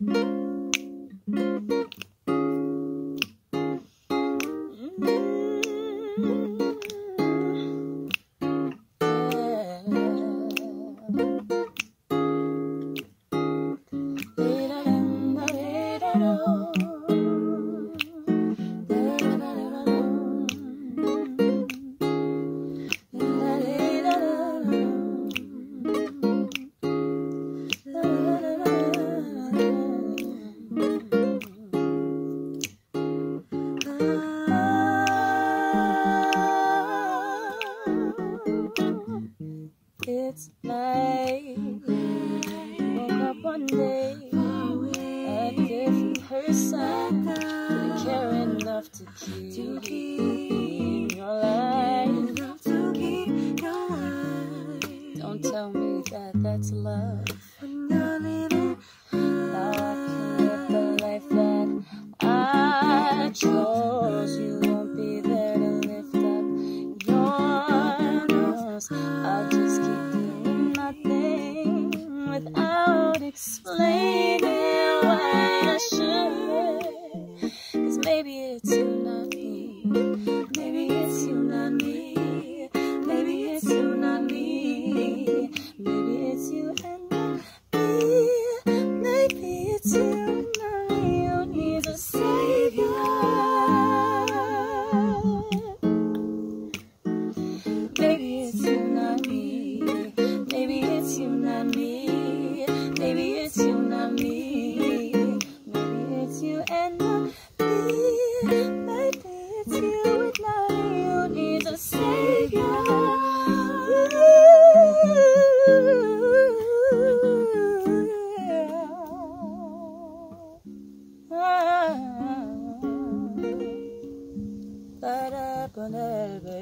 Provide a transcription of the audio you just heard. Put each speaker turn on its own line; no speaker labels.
It's like woke up one day a different person, didn't care enough to keep your life. Don't tell me that that's love. I can live the life that I chose. You won't be there to lift up your nose. I'll just keep doing nothing without explaining why I should. 'Cause maybe it's you, not me. Maybe it's you, not me. Maybe it's you, not me. Maybe it's you and not me. Maybe it's you and not me. You need a savior. Maybe it's you, not me. Maybe it's you, not me. Maybe it's you, not me. Maybe it's you and not me. Maybe it's you and not me. You need a savior. Para poner